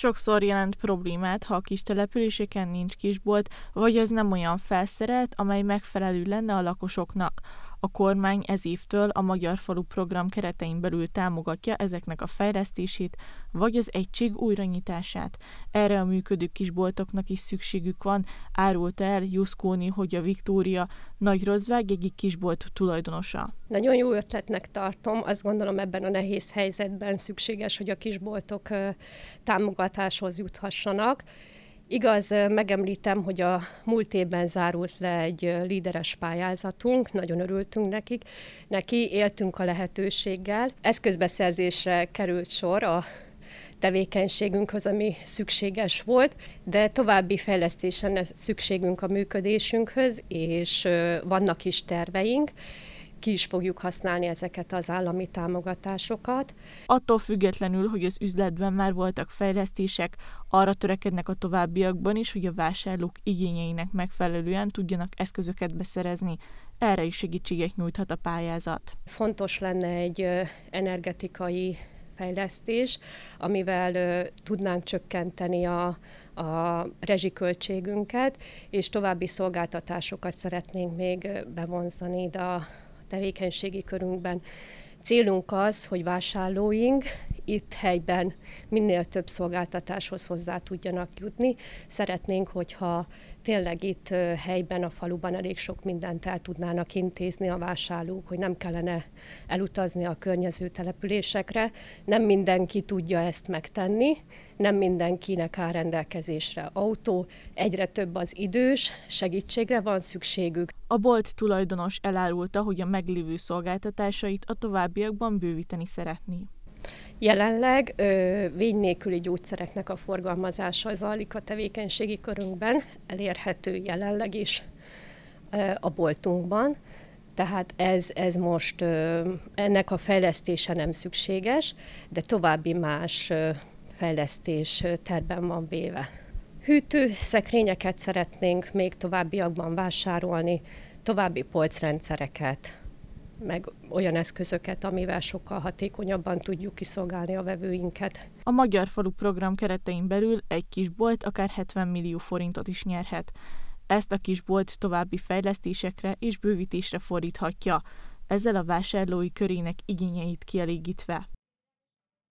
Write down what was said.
Sokszor jelent problémát, ha a kis településeken nincs kisbolt, vagy az nem olyan felszerelt, amely megfelelő lenne a lakosoknak. A kormány ez évtől a Magyar Falu program keretein belül támogatja ezeknek a fejlesztését, vagy az egység újranyitását. Erre a működő kisboltoknak is szükségük van, árulta el Juszkóni Hogya Viktória, Nagyrozvág egyik kisbolt tulajdonosa. Nagyon jó ötletnek tartom, azt gondolom ebben a nehéz helyzetben szükséges, hogy a kisboltok támogatáshoz juthassanak. Igaz, megemlítem, hogy a múlt évben zárult le egy líderes pályázatunk, nagyon örültünk neki, éltünk a lehetőséggel. Eszközbeszerzésre került sor a tevékenységünkhöz, ami szükséges volt, de további fejlesztésen szükségünk a működésünkhöz, és vannak is terveink. Ki is fogjuk használni ezeket az állami támogatásokat. Attól függetlenül, hogy az üzletben már voltak fejlesztések, arra törekednek a továbbiakban is, hogy a vásárlók igényeinek megfelelően tudjanak eszközöket beszerezni. Erre is segítséget nyújthat a pályázat. Fontos lenne egy energetikai fejlesztés, amivel tudnánk csökkenteni a rezsiköltségünket, és további szolgáltatásokat szeretnénk még bevonzani ide a tevékenységi körünkben. Célunk az, hogy vásárlóink itt helyben minél több szolgáltatáshoz hozzá tudjanak jutni. Szeretnénk, hogyha tényleg itt helyben, a faluban elég sok mindent el tudnának intézni a vásárlók, hogy nem kellene elutazni a környező településekre. Nem mindenki tudja ezt megtenni, nem mindenkinek áll rendelkezésre autó, egyre több az idős, segítségre van szükségük. A bolt tulajdonos elárulta, hogy a meglévő szolgáltatásait a továbbiakban bővíteni szeretné. Jelenleg vény nélküli gyógyszereknek a forgalmazása zajlik a tevékenységi körünkben, elérhető jelenleg is a boltunkban. Tehát ez most ennek a fejlesztése nem szükséges, de további más fejlesztés tervben van véve. Hűtőszekrényeket szeretnénk még továbbiakban vásárolni, további polcrendszereket, meg olyan eszközöket, amivel sokkal hatékonyabban tudjuk kiszolgálni a vevőinket. A Magyar Falu program keretein belül egy kisbolt akár 70 millió forintot is nyerhet. Ezt a kisbolt további fejlesztésekre és bővítésre fordíthatja, ezzel a vásárlói körének igényeit kielégítve.